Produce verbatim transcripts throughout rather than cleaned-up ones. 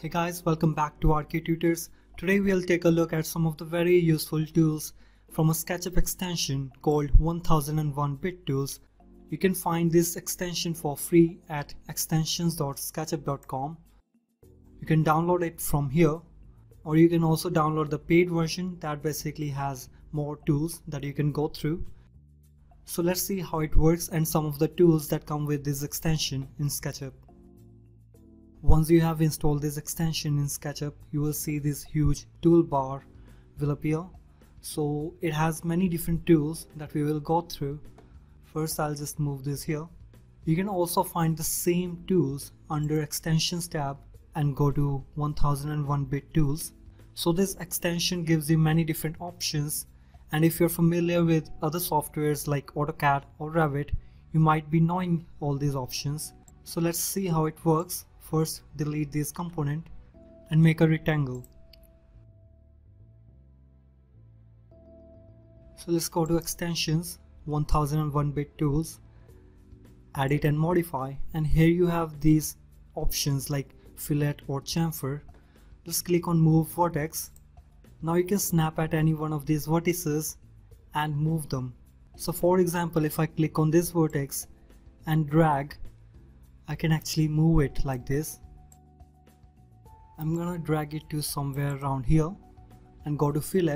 Hey guys, welcome back to R K Tutors. Today we'll take a look at some of the very useful tools from a SketchUp extension called one thousand one bit tools. You can find this extension for free at extensions dot sketchup dot com. You can download it from here, or you can also download the paid version that basically has more tools that you can go through. So let's see how it works and some of the tools that come with this extension in SketchUp. Once you have installed this extension in SketchUp, you will see this huge toolbar will appear. So it has many different tools that we will go through. First, I'll just move this here. You can also find the same tools under Extensions tab and go to one thousand one bit tools. So this extension gives you many different options, and if you're familiar with other softwares like AutoCAD or Revit, you might be knowing all these options. So let's see how it works. First, delete this component and make a rectangle. So let's go to Extensions, one thousand one bit tools, edit and modify, and here you have these options like fillet or chamfer. Just click on move vertex. Now you can snap at any one of these vertices and move them. So for example, if I click on this vertex and drag, I can actually move it like this. I'm gonna drag it to somewhere around here and go to fillet.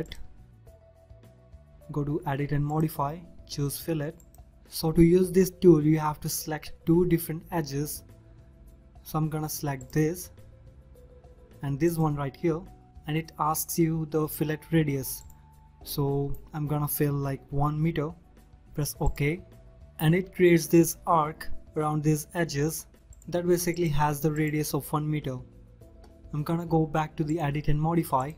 Go to edit and modify, choose fillet. So to use this tool, you have to select two different edges. So I'm gonna select this and this one right here, and it asks you the fillet radius. So I'm gonna fill like one meter, press OK, and it creates this arc around these edges that basically has the radius of one meter. I'm gonna go back to the edit and modify,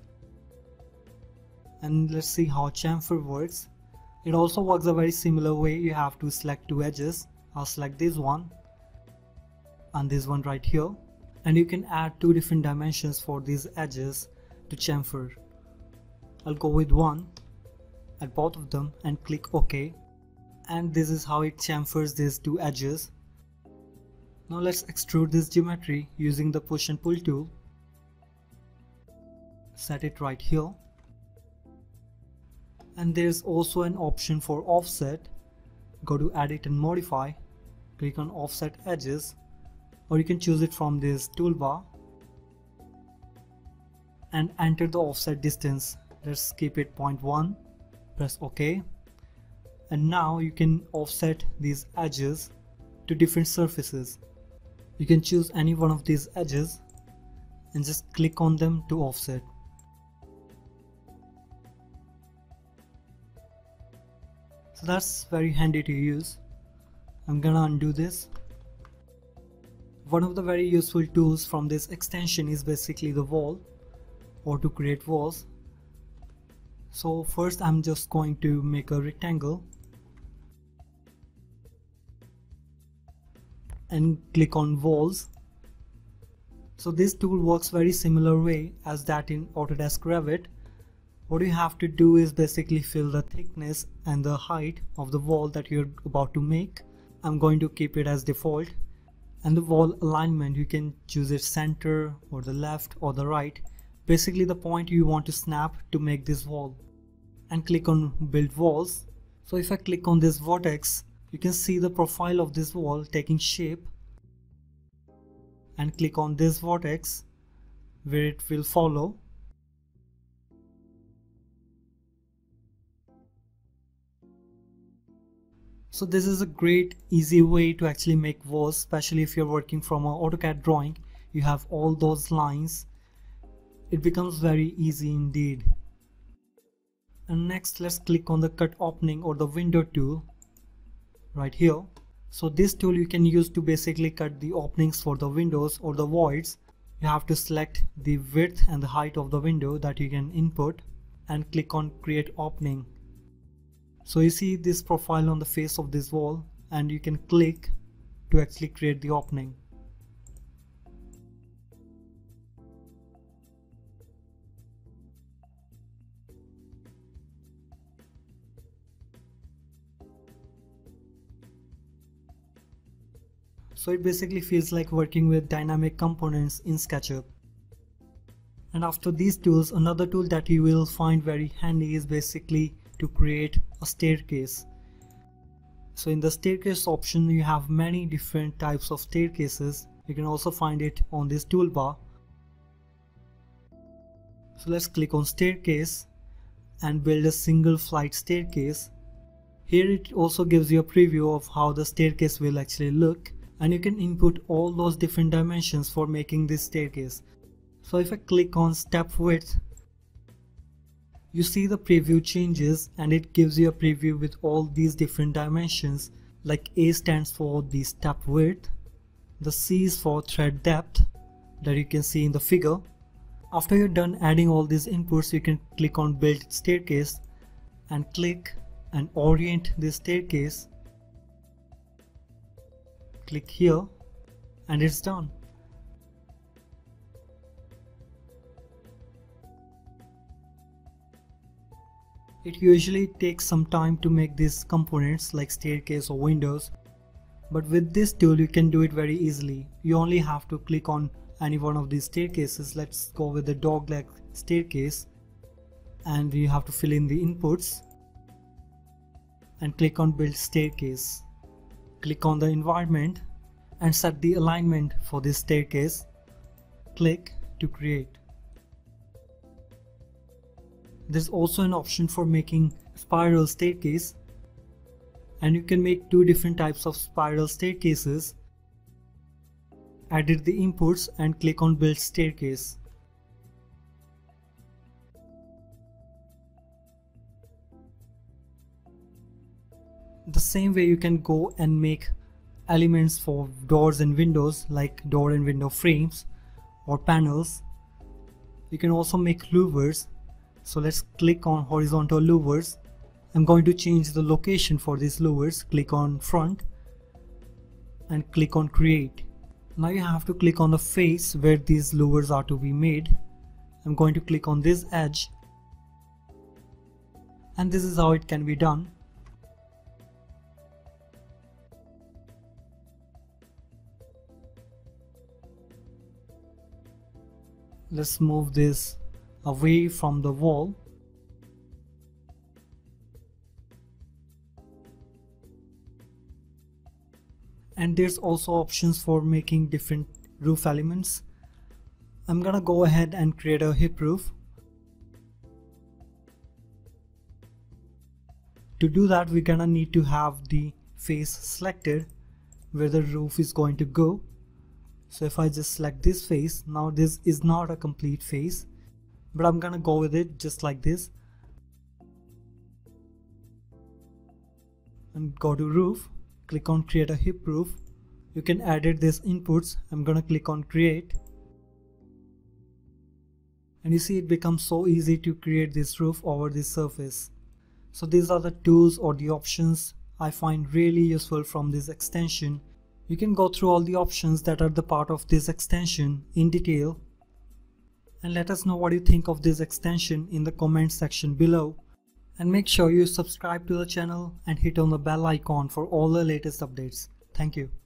and let's see how chamfer works. It also works a very similar way. You have to select two edges. I'll select this one and this one right here, and you can add two different dimensions for these edges to chamfer. I'll go with one at both of them and click OK, and this is how it chamfers these two edges. Now let's extrude this geometry using the push and pull tool. Set it right here, and there's also an option for offset. Go to edit and modify, click on offset edges, or you can choose it from this toolbar and enter the offset distance. Let's keep it zero point one, press OK, and now you can offset these edges to different surfaces. You can choose any one of these edges and just click on them to offset. So that's very handy to use. I'm gonna undo this. One of the very useful tools from this extension is basically the wall, or to create walls. So first I'm just going to make a rectangle and click on walls. So this tool works very similar way as that in Autodesk Revit. What you have to do is basically fill the thickness and the height of the wall that you're about to make. I'm going to keep it as default. And the wall alignment, you can choose it center or the left or the right, basically the point you want to snap to make this wall, and click on build walls. So if I click on this vertex, you can see the profile of this wall taking shape, and click on this vertex where it will follow. So this is a great easy way to actually make walls, especially if you're working from an AutoCAD drawing. You have all those lines. It becomes very easy indeed. And next, let's click on the cut opening or the window tool right here. So this tool you can use to basically cut the openings for the windows or the voids. You have to select the width and the height of the window that you can input and click on create opening. So you see this profile on the face of this wall, and you can click to actually create the opening. So it basically feels like working with dynamic components in SketchUp. And after these tools, another tool that you will find very handy is basically to create a staircase. So in the staircase option, you have many different types of staircases. You can also find it on this toolbar. So let's click on staircase and build a single flight staircase. Here it also gives you a preview of how the staircase will actually look, and you can input all those different dimensions for making this staircase. So if I click on step width, you see the preview changes and it gives you a preview with all these different dimensions, like A stands for the step width, the C is for thread depth that you can see in the figure. After you're done adding all these inputs, you can click on build staircase and click and orient this staircase. Click here and it's done. It usually takes some time to make these components like staircase or windows, but with this tool you can do it very easily. You only have to click on any one of these staircases. Let's go with the dog leg staircase, and you have to fill in the inputs and click on build staircase. Click on the environment and set the alignment for this staircase. Click to create. There's also an option for making spiral staircase, and you can make two different types of spiral staircases. Edit the inputs and click on build staircase. The same way you can go and make elements for doors and windows, like door and window frames or panels. You can also make louvers. So let's click on horizontal louvers. I'm going to change the location for these louvers. Click on front and click on create. Now you have to click on the face where these louvers are to be made. I'm going to click on this edge, and this is how it can be done. Let's move this away from the wall. And there's also options for making different roof elements. I'm gonna go ahead and create a hip roof. To do that, we're gonna need to have the face selected where the roof is going to go. So if I just select this face, now this is not a complete face, but I'm gonna go with it just like this. And go to roof, click on create a hip roof. You can edit these inputs. I'm gonna click on create. And you see it becomes so easy to create this roof over this surface. So these are the tools or the options I find really useful from this extension. You can go through all the options that are the part of this extension in detail, and let us know what you think of this extension in the comment section below. And make sure you subscribe to the channel and hit on the bell icon for all the latest updates. Thank you.